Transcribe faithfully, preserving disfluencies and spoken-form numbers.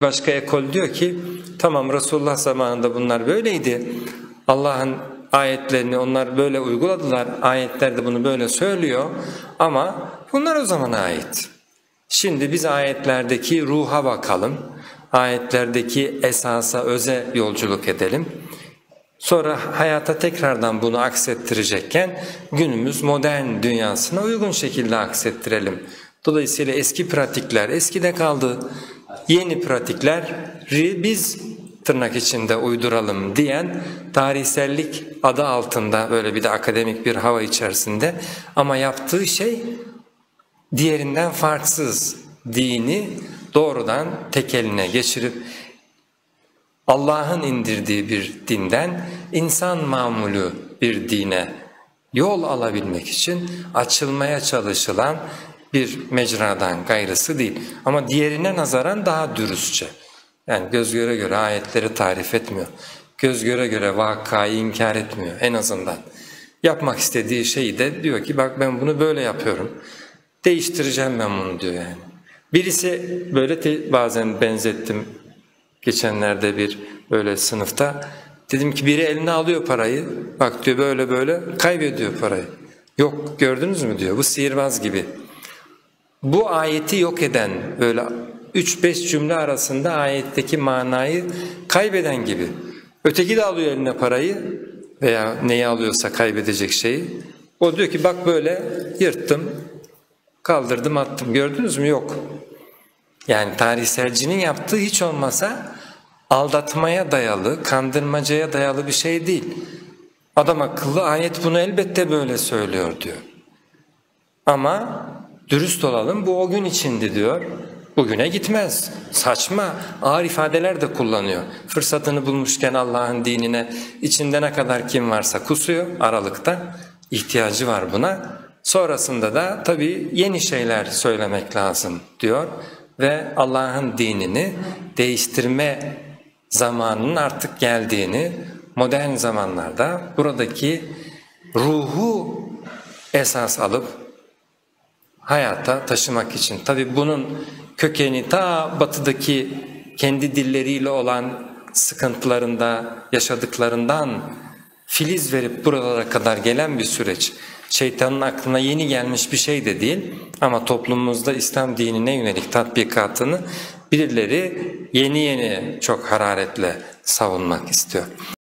Başka ekol diyor ki tamam Resulullah zamanında bunlar böyleydi. Allah'ın ayetlerini onlar böyle uyguladılar. Ayetler de bunu böyle söylüyor ama bunlar o zamana ait. Şimdi biz ayetlerdeki ruha bakalım. Ayetlerdeki esasa, öze yolculuk edelim. Sonra hayata tekrardan bunu aksettirecekken günümüz modern dünyasına uygun şekilde aksettirelim. Dolayısıyla eski pratikler eskide kaldı. Yeni pratikleri biz tırnak içinde uyduralım diyen tarihsellik adı altında böyle bir de akademik bir hava içerisinde ama yaptığı şey diğerinden farksız, dini doğrudan tek eline geçirip Allah'ın indirdiği bir dinden insan mamulü bir dine yol alabilmek için açılmaya çalışılan bir mecradan gayrısı değil. Ama diğerine nazaran daha dürüstçe. Yani göz göre göre ayetleri tarif etmiyor. Göz göre göre vakayı inkar etmiyor en azından. Yapmak istediği şeyi de diyor ki bak ben bunu böyle yapıyorum. Değiştireceğim ben bunu diyor yani. Birisi böyle te, bazen benzettim. Geçenlerde bir böyle sınıfta dedim ki biri eline alıyor parayı. Bak diyor böyle böyle kaybediyor parayı. Yok gördünüz mü diyor bu sihirbaz gibi. Bu ayeti yok eden böyle üç beş cümle arasında ayetteki manayı kaybeden gibi. Öteki de alıyor eline parayı veya neyi alıyorsa kaybedecek şeyi. O diyor ki bak böyle yırttım, kaldırdım attım gördünüz mü yok. Yani tarihselcinin yaptığı hiç olmasa aldatmaya dayalı, kandırmacaya dayalı bir şey değil. Adam akıllı ayet bunu elbette böyle söylüyor diyor. Ama dürüst olalım bu o gün içindi diyor. Bugüne gitmez. Saçma, ağır ifadeler de kullanıyor. Fırsatını bulmuşken Allah'ın dinine içinde ne kadar kim varsa kusuyor aralıkta. İhtiyacı var buna. Sonrasında da tabii yeni şeyler söylemek lazım diyor. Ve Allah'ın dinini değiştirme zamanının artık geldiğini modern zamanlarda buradaki ruhu esas alıp hayata taşımak için. Tabii bunun kökeni ta batıdaki kendi dilleriyle olan sıkıntılarında yaşadıklarından filiz verip buralara kadar gelen bir süreç. Şeytanın aklına yeni gelmiş bir şey de değil ama toplumumuzda İslam dinine yönelik tatbikatını birileri yeni yeni çok hararetle savunmak istiyor.